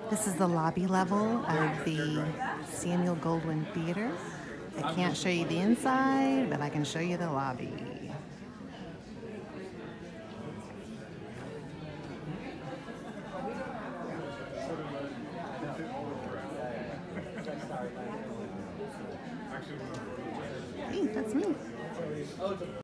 This is the lobby level of the Samuel Goldwyn Theater. I can't show you the inside, but I can show you the lobby. Hey, that's me.